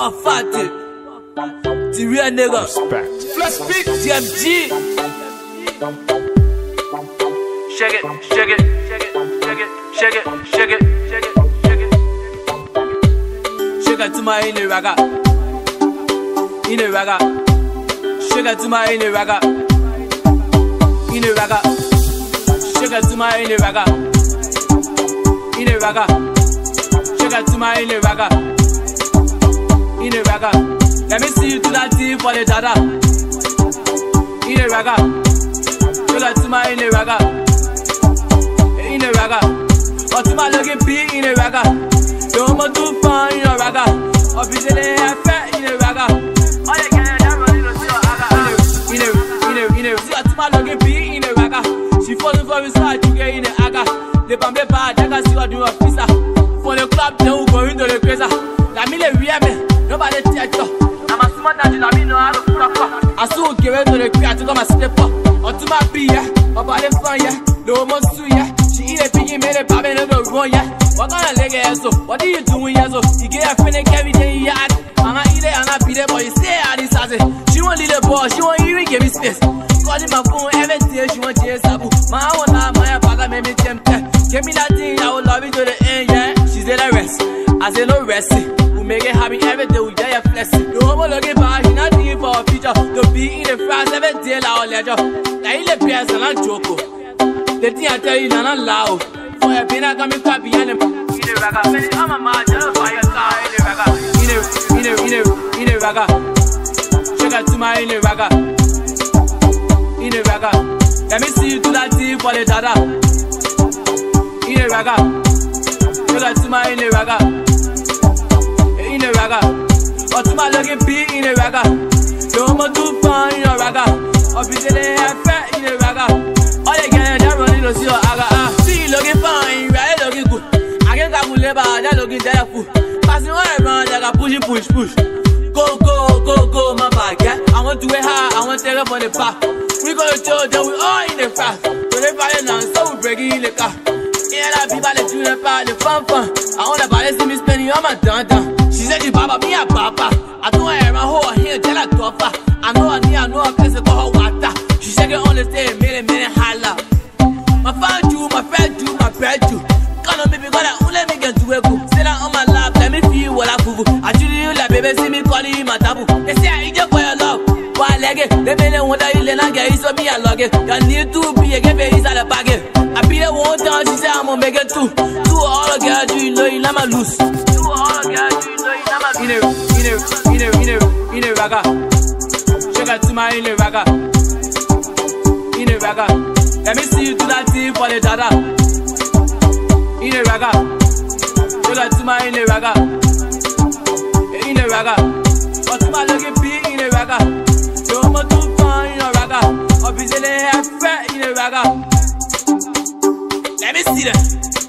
Parfaite. The real nigga. Respect. Flash Beat. DMG. Shake it, shake it, shake it, shake it, shake it, shake it, shake it, shake it. Shake it to my inner raga. Inner raga. Shake it to my inner raga. Inner raga. Shake it to my inner raga. Inner raga. Shake it to my inner raga. Inner raga. Let me see you do that thing for the dada. Inner raga. Shake it to my inner raga. Inner raga. Or to my looking beat in a raga. Don't want to find your raga. Officially I fat in a raga. All you can have money to see your raga. Inner. See to my looking beat in a raga. She falling for his side, you get in the aga. The bamboo bad, I can see what do a pizza. For the club, they will go into the crazy. La mille real me, nobody touch you. I'm a smart that I mean no how to put up. I saw give it to the crowd to come and step up. Or to my beer, about the fun, yeah. No more suit, yeah. She eat a piggy, made a baby, no run, yeah. What kind of leg is so? What are you doing, yeah? So you get a friend every day, yeah. I'm not eating, I'm not beating, but you say I this as it. She won't leave the ball, she won't even give me space. Calling my phone every day, she won't chase up. My own life, my father made me tempted. Give me that thing, I will love it to the end, yeah. She said, I rest. I said, no rest. We make it happy every day, we get your blessing. No one looking back, she not thinking for a future. The beat in the fries every day, like our ledger. Like in the PS, and I'm joking. The thing I tell you, not loud. For a pin, I come in crap behind them. In the raga, I'm a man, just fire car. In the raga, in the raga. Shake it to my in the raga. In the raga. Let me see you do that thing for the dada. In the raga. Shake it to my in the raga. In the raga. Or to my looking beat in the raga. Don't want to find your raga. Officially, I fat in the raga. All you can have money to see your aga. See you looking fine, right looking good. I can't have labor, that looking there food. Passing all around, I got push. Go, my bag, yeah. I want to wear high, I want to take up on the path. We gonna show that we all in the fast. So they fire now, so we breaking in the car. Yeah, that people let you the part, the fun. I want to buy see me spending on my down. She said, you papa, me a papa. I don't have my whole here, tell her tougher. I know a place to call her water. She said, you only stay a minute, holla. My friend you. Gonna make me let me get to a book. Sit down on my lap, let me feel what I feel. I treat you like baby, see me calling you my taboo. They say I eat you for your love. Why like it? They may not want to eat and get it, so me I log it. You need to be a get face out of the bag. I be the one time, she said I'm gonna make it too. Do all the girls, you know you not my loose. Do all the girls, you know you not my in a raga. Shake it to my in a raga. In a raga. Let me see you do that thing for the dada. In a raga. Shake it to my in a raga. In a raga. Or to my looking beat in a raga. Don't want to find your raga. Officially, I fat in a raga. Let me see that.